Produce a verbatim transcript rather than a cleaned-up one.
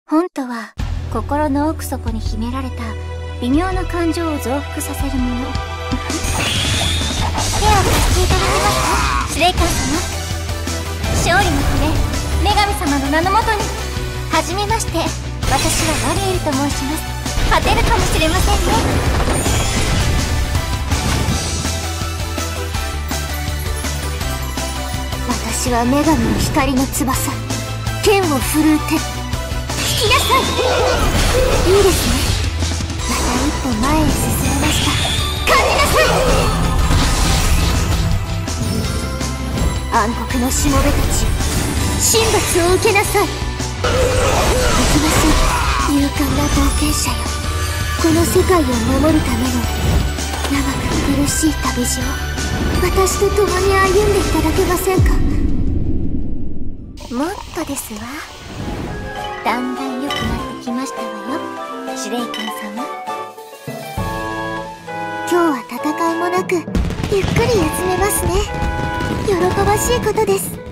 本とは心の奥底に秘められた微妙な感情を増幅させるもの。手を貸していただけますか、司令官様。勝利のため女神様の名のもとに。はじめまして、私はマリエルと申します。勝てるかもしれませんね。私は女神の光の翼、剣を振るう手。引きなさい。いいですね。また一歩前へ進めました。感じなさい。暗黒のしもべたち、神罰を受けなさい。行きましょう、勇敢な冒険者よ。この世界を守るための長く苦しい旅路を私と共に歩んでいただけませんか。もっとですわ。だんだん良くなってきましたわよ、司令官様。今日は戦いもなくゆっくり休めますね。喜ばしいことです。